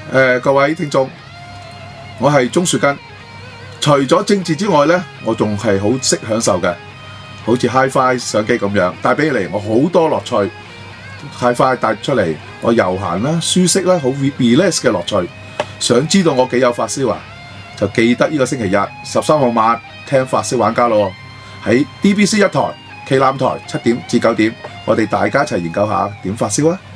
各位聽眾，我係鍾樹根。除咗政治之外呢，我仲係好識享受嘅，好似 Hi-Fi 相機咁樣，帶俾你我好多樂趣。Hi-Fi 帶出嚟，我悠閒啦、舒適啦、好 relax 嘅樂趣。想知道我幾有發燒啊？就記得呢個星期日13號晚聽發燒玩家咯，喺 DBC 1台、旗艦台7點至9點，我哋大家一齊研究下點發燒啊！